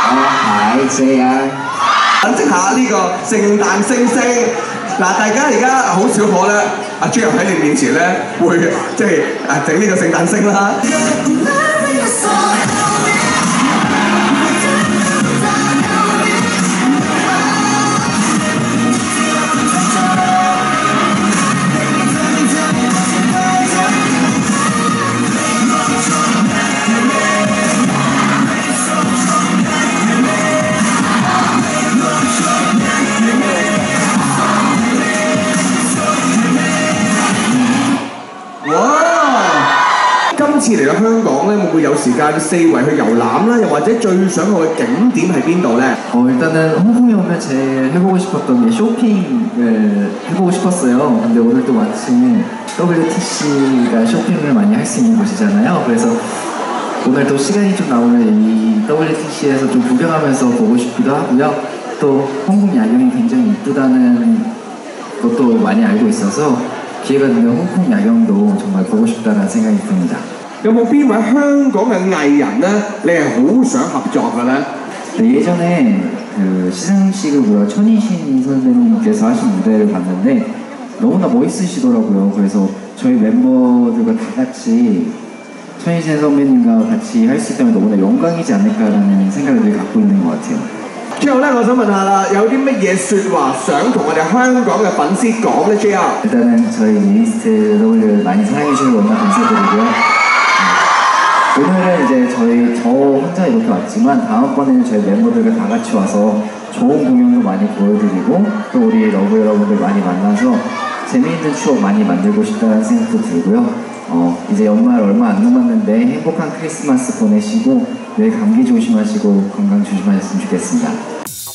係這樣。 品啜下呢個聖誕星星。嗱，大家而家好少可咧，阿 J 喺你面前咧會即係整呢個聖誕星啦。今次嚟到香港咧，會唔會有時間四圍去遊覽啦？又或者最想去嘅景點係邊度咧？ 일단은 홍콩에 오면 제일 해보고 싶었던 게 쇼핑을 해보고 싶었어요. 근데 오늘 또 마침 WTC가 쇼핑을 많이 할 수 있는 곳이잖아요. 그래서 오늘 또 시간이 좀 나오면 이 WTC에서 좀 구경하면서 보고 싶기도 하고요. 또 홍콩 야경이 굉장히 이쁘다는 것도 많이 알고 있어서 기회가 되면 홍콩 야경도 정말 보고 싶다는 생각이 듭니다. 有冇邊位香港嘅藝人咧，你係好想合作嘅咧？ 네, 예전에 그 시상식을 보여 천이신 선생님께서 하신 무대를 봤는데 너무나 멋있으시더라고요. 그래서 저희 멤버들과 다 같이 천이신 선배님과 같이 할 수 있다면 너무나 영광이지 않을까라는 생각을 갖고 있는 것 같아요. 最後咧，我想問下啦，有啲乜嘢説話想同我哋香港嘅粉絲講咧 ？JR 일단은 저희 리스트 W를 많이 사랑해주셔서 너무나 감사드리고요. 오늘은 이제 저 혼자 이렇게 왔지만 다음번에는 저희 멤버들과 다 같이 와서 좋은 공연도 많이 보여드리고 또 우리 러브 여러분들 많이 만나서 재미있는 추억 많이 만들고 싶다는 생각도 들고요. 이제 연말 얼마 안 남았는데 행복한 크리스마스 보내시고 늘 감기 조심하시고 건강 조심하셨으면 좋겠습니다.